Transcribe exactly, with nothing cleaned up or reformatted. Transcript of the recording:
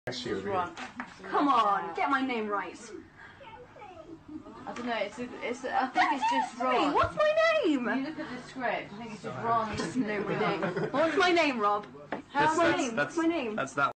Ron. Come on, get my name right. I don't know, it's a, it's a, I think it's just Ron. Hey, what's my name? You look at the script, I think it's just Ron. No, my name. What's my name, Rob? That's, What's my that's, name? that's, What's my name? That's that